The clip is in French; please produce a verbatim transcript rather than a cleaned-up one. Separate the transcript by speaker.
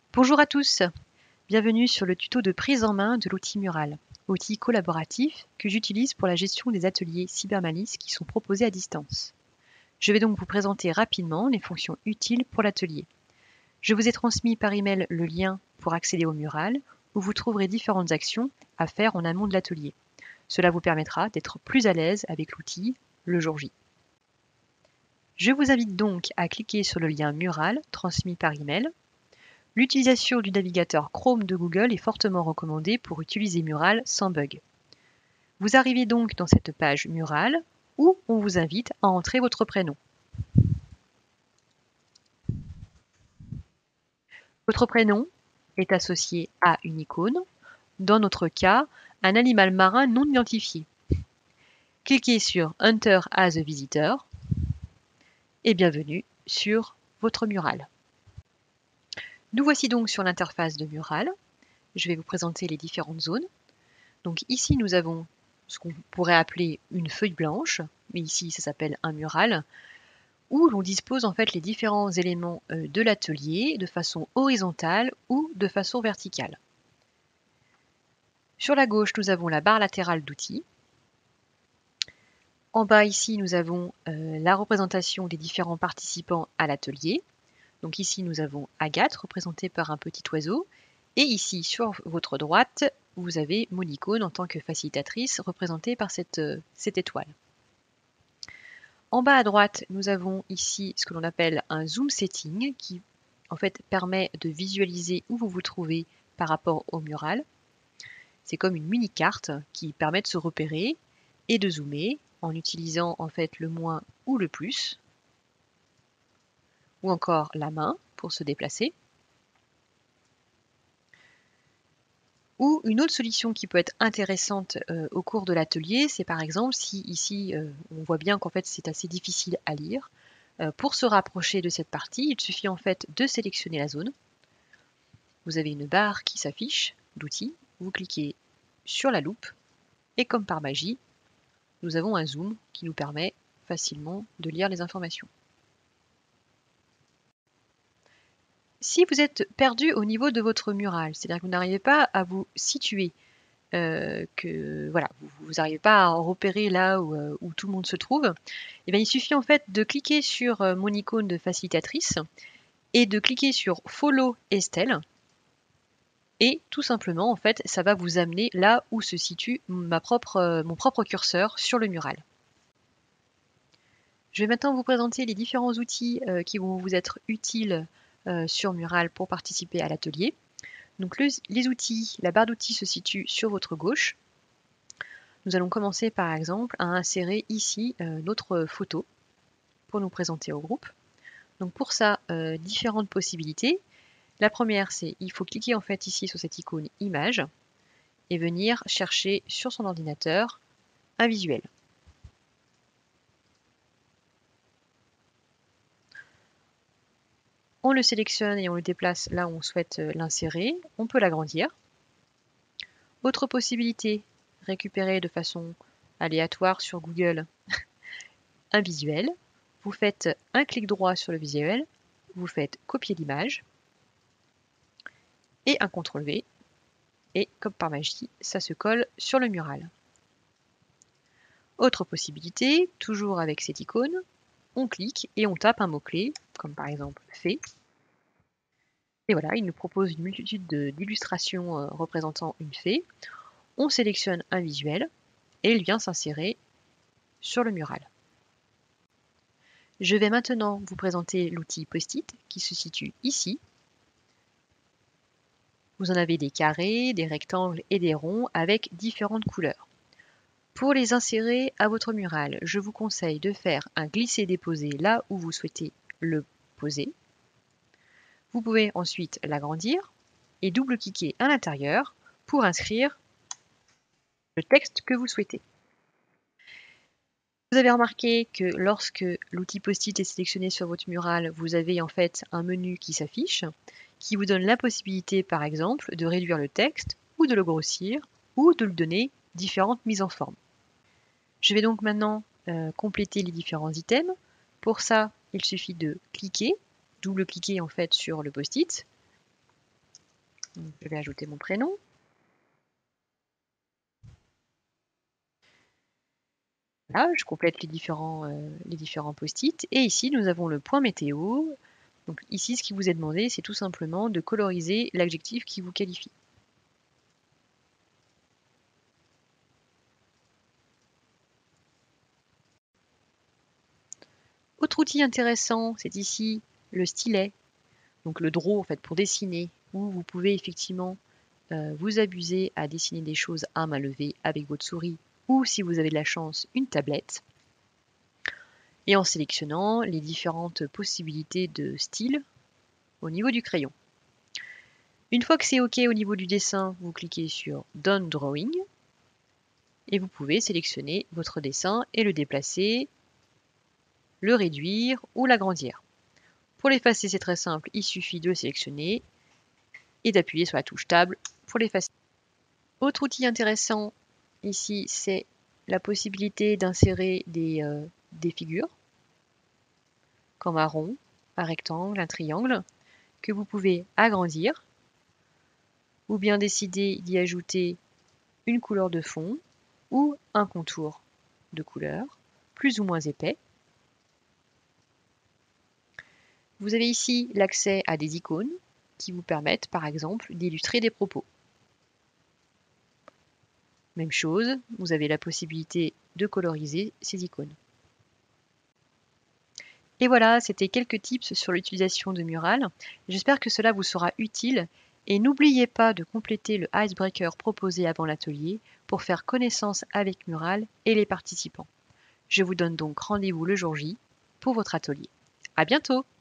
Speaker 1: Bonjour à tous, bienvenue sur le tuto de prise en main de l'outil Mural, outil collaboratif que j'utilise pour la gestion des ateliers Cybermalice qui sont proposés à distance. Je vais donc vous présenter rapidement les fonctions utiles pour l'atelier. Je vous ai transmis par email le lien pour accéder au Mural, où vous trouverez différentes actions à faire en amont de l'atelier. Cela vous permettra d'être plus à l'aise avec l'outil le jour J. Je vous invite donc à cliquer sur le lien Mural transmis par email. L'utilisation du navigateur Chrome de Google est fortement recommandée pour utiliser Mural sans bug. Vous arrivez donc dans cette page Mural où on vous invite à entrer votre prénom. Votre prénom est associé à une icône, dans notre cas, un animal marin non identifié. Cliquez sur Enter as a Visitor et bienvenue sur votre Mural. Nous voici donc sur l'interface de Mural. Je vais vous présenter les différentes zones. Donc ici, nous avons ce qu'on pourrait appeler une feuille blanche, mais ici, ça s'appelle un mural, où l'on dispose en fait les différents éléments de l'atelier de façon horizontale ou de façon verticale. Sur la gauche, nous avons la barre latérale d'outils. En bas ici, nous avons euh, la représentation des différents participants à l'atelier. Donc ici, nous avons Agathe, représentée par un petit oiseau. Et ici, sur votre droite, vous avez mon icône en tant que facilitatrice, représentée par cette, cette étoile. En bas à droite, nous avons ici ce que l'on appelle un zoom setting, qui en fait permet de visualiser où vous vous trouvez par rapport au mural. C'est comme une mini-carte qui permet de se repérer et de zoomer en utilisant en fait le moins ou le plus, ou encore la main pour se déplacer. Ou une autre solution qui peut être intéressante euh, au cours de l'atelier, c'est par exemple si ici euh, on voit bien qu'en fait c'est assez difficile à lire. Euh, pour se rapprocher de cette partie, il suffit en fait de sélectionner la zone. Vous avez une barre qui s'affiche d'outils, vous cliquez sur la loupe et comme par magie, nous avons un zoom qui nous permet facilement de lire les informations. Si vous êtes perdu au niveau de votre mural, c'est-à-dire que vous n'arrivez pas à vous situer, euh, que voilà, vous n'arrivez pas à repérer là où, euh, où tout le monde se trouve, et bien, il suffit en fait de cliquer sur euh, mon icône de facilitatrice et de cliquer sur Follow Estelle. Et tout simplement, en fait, ça va vous amener là où se situe ma propre, euh, mon propre curseur sur le mural. Je vais maintenant vous présenter les différents outils euh, qui vont vous être utiles euh, sur Mural pour participer à l'atelier. Donc le, les outils, la barre d'outils se situe sur votre gauche. Nous allons commencer par exemple à insérer ici euh, notre photo pour nous présenter au groupe. Donc pour ça, euh, différentes possibilités. La première, c'est il faut cliquer en fait ici sur cette icône image et venir chercher sur son ordinateur un visuel. On le sélectionne et on le déplace là où on souhaite l'insérer. On peut l'agrandir. Autre possibilité, récupérer de façon aléatoire sur Google un visuel. Vous faites un clic droit sur le visuel, vous faites copier l'image et un contrôle V. Et comme par magie, ça se colle sur le mural. Autre possibilité, toujours avec cette icône, on clique et on tape un mot-clé, comme par exemple fée. Et voilà, il nous propose une multitude d'illustrations euh, représentant une fée. On sélectionne un visuel et il vient s'insérer sur le mural. Je vais maintenant vous présenter l'outil Post-it qui se situe ici. Vous en avez des carrés, des rectangles et des ronds avec différentes couleurs. Pour les insérer à votre mural, je vous conseille de faire un glisser-déposer là où vous souhaitez le poser. Vous pouvez ensuite l'agrandir et double-cliquer à l'intérieur pour inscrire le texte que vous souhaitez. Vous avez remarqué que lorsque l'outil Post-it est sélectionné sur votre mural, vous avez en fait un menu qui s'affiche, qui vous donne la possibilité par exemple de réduire le texte ou de le grossir ou de lui donner différentes mises en forme. Je vais donc maintenant euh, compléter les différents items. Pour ça, il suffit de cliquer, double-cliquer en fait sur le post-it. Donc, je vais ajouter mon prénom. Là, je complète les différents, euh, les différents post-it. Et ici, nous avons le point météo. Donc ici, ce qui vous est demandé, c'est tout simplement de coloriser l'adjectif qui vous qualifie. Autre outil intéressant, c'est ici le stylet, donc le draw en fait pour dessiner, où vous pouvez effectivement euh, vous abuser à dessiner des choses à main levée avec votre souris, ou si vous avez de la chance, une tablette. Et en sélectionnant les différentes possibilités de style au niveau du crayon. Une fois que c'est OK au niveau du dessin, vous cliquez sur Done Drawing et vous pouvez sélectionner votre dessin et le déplacer, le réduire ou l'agrandir. Pour l'effacer, c'est très simple, il suffit de le sélectionner et d'appuyer sur la touche Table pour l'effacer. Autre outil intéressant ici, c'est la possibilité d'insérer des, euh, des figures, comme un rond, un rectangle, un triangle, que vous pouvez agrandir, ou bien décider d'y ajouter une couleur de fond ou un contour de couleur, plus ou moins épais. Vous avez ici l'accès à des icônes qui vous permettent par exemple d'illustrer des propos. Même chose, vous avez la possibilité de coloriser ces icônes. Et voilà, c'était quelques tips sur l'utilisation de Mural. J'espère que cela vous sera utile et n'oubliez pas de compléter le icebreaker proposé avant l'atelier pour faire connaissance avec Mural et les participants. Je vous donne donc rendez-vous le jour J pour votre atelier. À bientôt!